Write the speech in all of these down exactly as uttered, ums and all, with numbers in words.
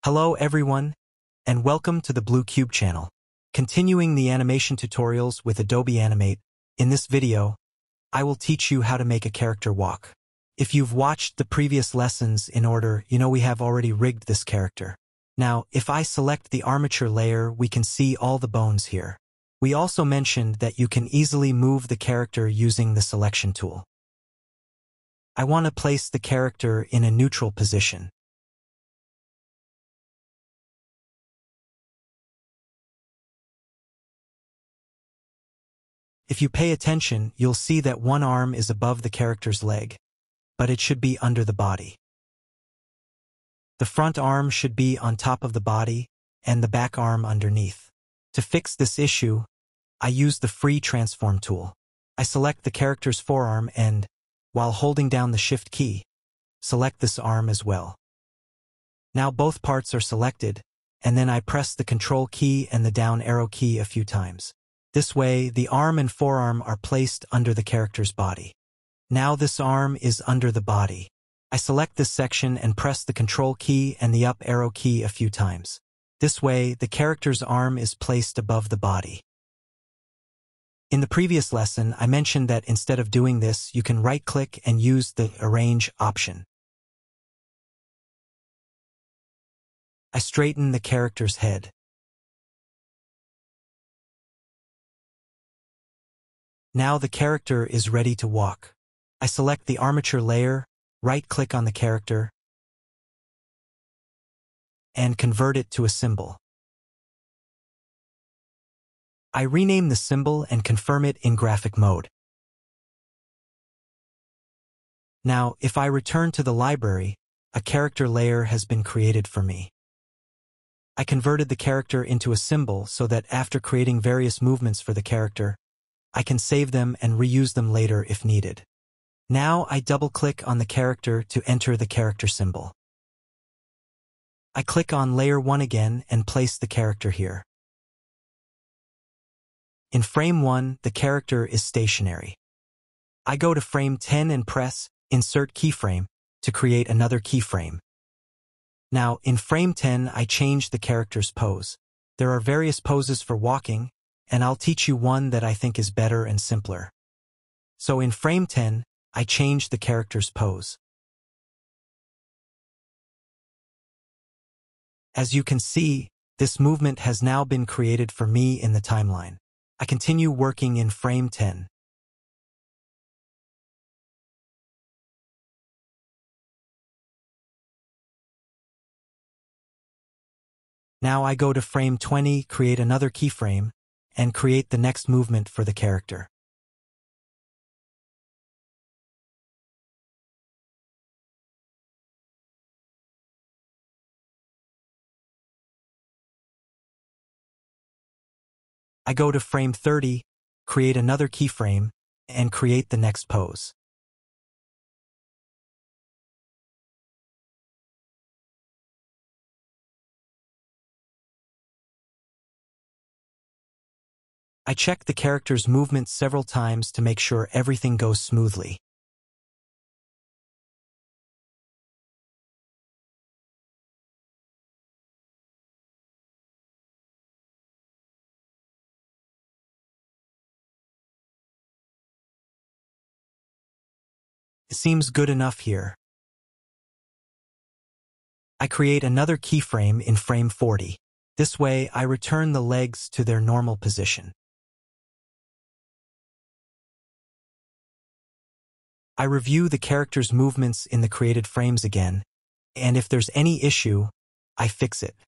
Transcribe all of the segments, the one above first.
Hello everyone, and welcome to the Blue Cube channel. Continuing the animation tutorials with Adobe Animate, in this video, I will teach you how to make a character walk. If you've watched the previous lessons in order, you know we have already rigged this character. Now, if I select the armature layer, we can see all the bones here. We also mentioned that you can easily move the character using the selection tool. I want to place the character in a neutral position. If you pay attention, you'll see that one arm is above the character's leg, but it should be under the body. The front arm should be on top of the body, and the back arm underneath. To fix this issue, I use the free transform tool. I select the character's forearm and, while holding down the Shift key, select this arm as well. Now both parts are selected, and then I press the Control key and the down arrow key a few times. This way, the arm and forearm are placed under the character's body. Now this arm is under the body. I select this section and press the Control key and the up arrow key a few times. This way, the character's arm is placed above the body. In the previous lesson, I mentioned that instead of doing this, you can right-click and use the Arrange option. I straighten the character's head. Now the character is ready to walk. I select the armature layer, right-click on the character, and convert it to a symbol. I rename the symbol and confirm it in graphic mode. Now, if I return to the library, a character layer has been created for me. I converted the character into a symbol so that after creating various movements for the character, I can save them and reuse them later if needed. Now I double-click on the character to enter the character symbol. I click on Layer one again and place the character here. In frame one, the character is stationary. I go to frame ten and press Insert Keyframe to create another keyframe. Now, in frame ten, I change the character's pose. There are various poses for walking, and I'll teach you one that I think is better and simpler. So in frame ten, I change the character's pose. As you can see, this movement has now been created for me in the timeline. I continue working in frame ten. Now I go to frame twenty, create another keyframe, and create the next movement for the character. I go to frame thirty, create another keyframe, and create the next pose. I check the character's movements several times to make sure everything goes smoothly. It seems good enough here. I create another keyframe in frame forty. This way, I return the legs to their normal position. I review the character's movements in the created frames again, and if there's any issue, I fix it.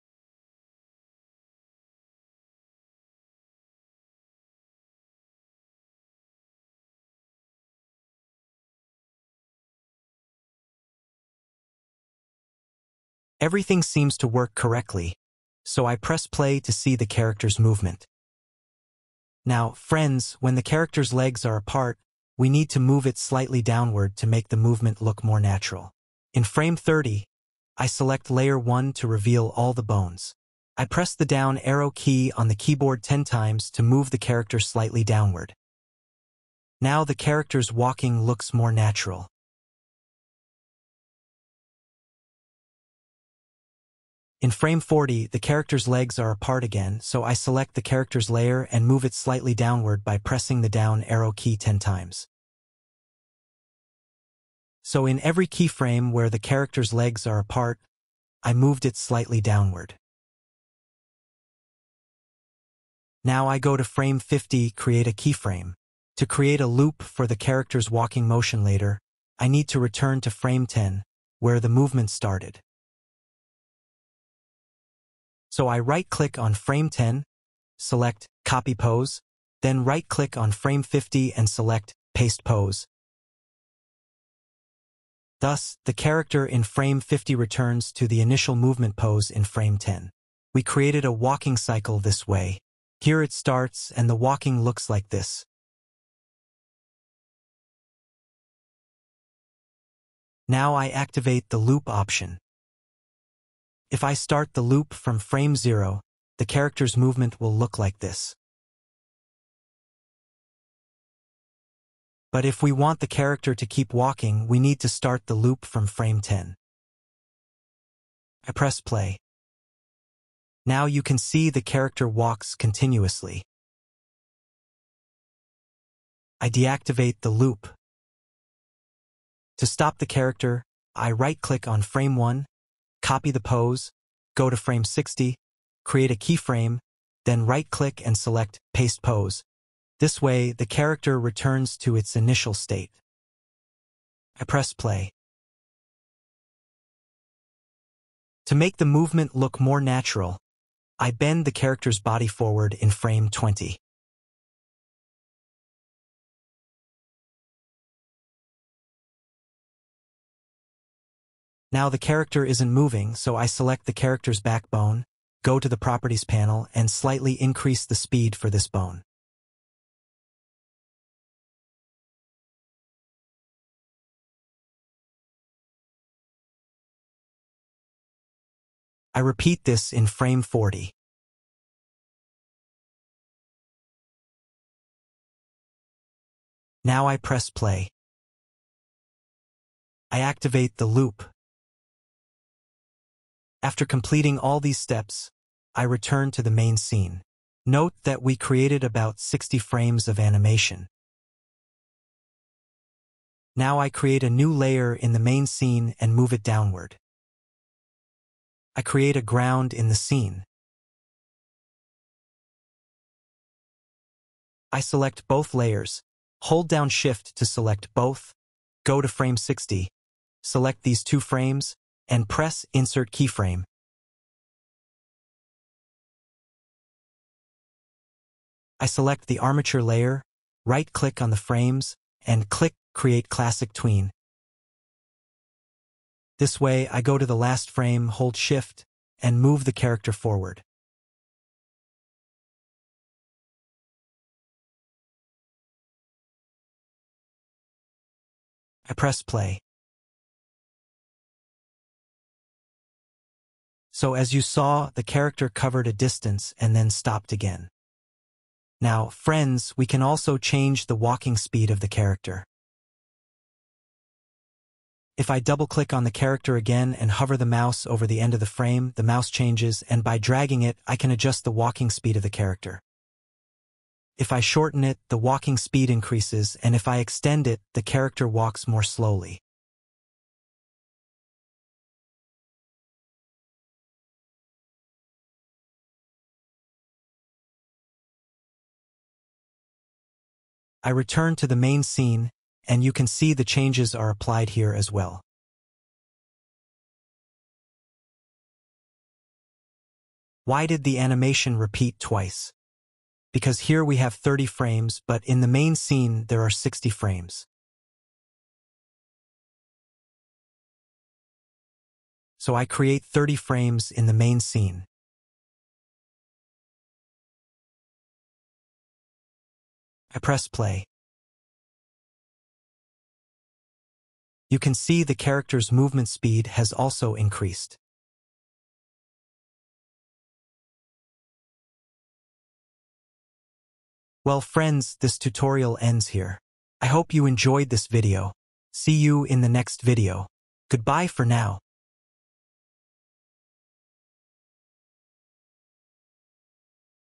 Everything seems to work correctly, so I press play to see the character's movement. Now, friends, when the character's legs are apart, we need to move it slightly downward to make the movement look more natural. In frame thirty, I select Layer one to reveal all the bones. I press the down arrow key on the keyboard ten times to move the character slightly downward. Now the character's walking looks more natural. In frame forty, the character's legs are apart again, so I select the character's layer and move it slightly downward by pressing the down arrow key ten times. So in every keyframe where the character's legs are apart, I moved it slightly downward. Now I go to frame fifty, create a keyframe. To create a loop for the character's walking motion later, I need to return to frame ten, where the movement started. So I right-click on frame ten, select Copy Pose, then right-click on frame fifty and select Paste Pose. Thus, the character in frame fifty returns to the initial movement pose in frame ten. We created a walking cycle this way. Here it starts and the walking looks like this. Now I activate the loop option. If I start the loop from frame zero, the character's movement will look like this. But if we want the character to keep walking, we need to start the loop from frame ten. I press play. Now you can see the character walks continuously. I deactivate the loop. To stop the character, I right-click on frame one, copy the pose, go to frame sixty, create a keyframe, then right-click and select Paste Pose. This way, the character returns to its initial state. I press play. To make the movement look more natural, I bend the character's body forward in frame twenty. Now the character isn't moving, so I select the character's backbone, go to the Properties panel, and slightly increase the speed for this bone. I repeat this in frame forty. Now I press play. I activate the loop. After completing all these steps, I return to the main scene. Note that we created about sixty frames of animation. Now I create a new layer in the main scene and move it downward. I create a ground in the scene. I select both layers, hold down Shift to select both, go to frame sixty, select these two frames, and press Insert Keyframe. I select the armature layer, right-click on the frames, and click Create Classic Tween. This way, I go to the last frame, hold Shift, and move the character forward. I press play. So as you saw, the character covered a distance and then stopped again. Now, friends, we can also change the walking speed of the character. If I double-click on the character again and hover the mouse over the end of the frame, the mouse changes, and by dragging it, I can adjust the walking speed of the character. If I shorten it, the walking speed increases, and if I extend it, the character walks more slowly. I return to the main scene, and you can see the changes are applied here as well. Why did the animation repeat twice? Because here we have thirty frames, but in the main scene there are sixty frames. So I create thirty frames in the main scene. I press play. You can see the character's movement speed has also increased. Well, friends, this tutorial ends here. I hope you enjoyed this video. See you in the next video. Goodbye for now.